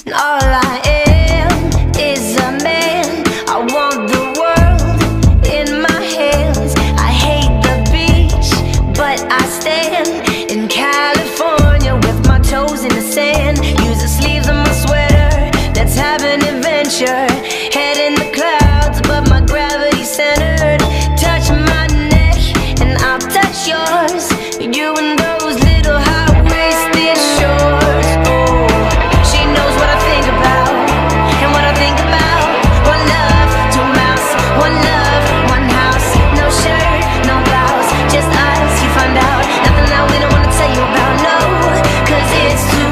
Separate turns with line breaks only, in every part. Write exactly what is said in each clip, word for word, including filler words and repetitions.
All I am is a man. I want the world in my hands. I hate the beach, but I stand in California with my toes in the sand. Use the sleeves of my sweater, let's have an adventure. Head in the clouds, but my gravity's centered. Touch my neck and I'll touch yours. You and those little high-waisted shorts. Oh, she knows what I think about and what I think about. One love, two mouths. One love, one house. No shirt, no blouse, just us, you find out. Nothing that we don't wanna tell you about, no, cause it's too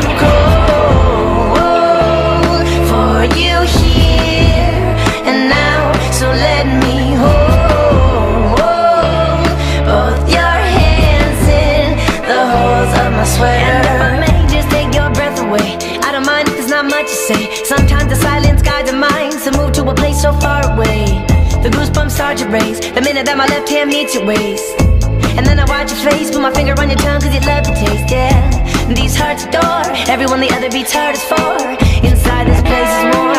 cold for you here and now. So let me hold both your hands in the holes of my sweater. And if I may just take your breath away, I don't mind if there's not much to say. Sometimes the silence guides the mind to move to a place so far away. The goosebumps start to raise the minute that my left hand meets your waist. And then I watch your face, put my finger on your tongue cause you love the taste, yeah. These hearts adore everyone the other beats hardest for. Inside this place is more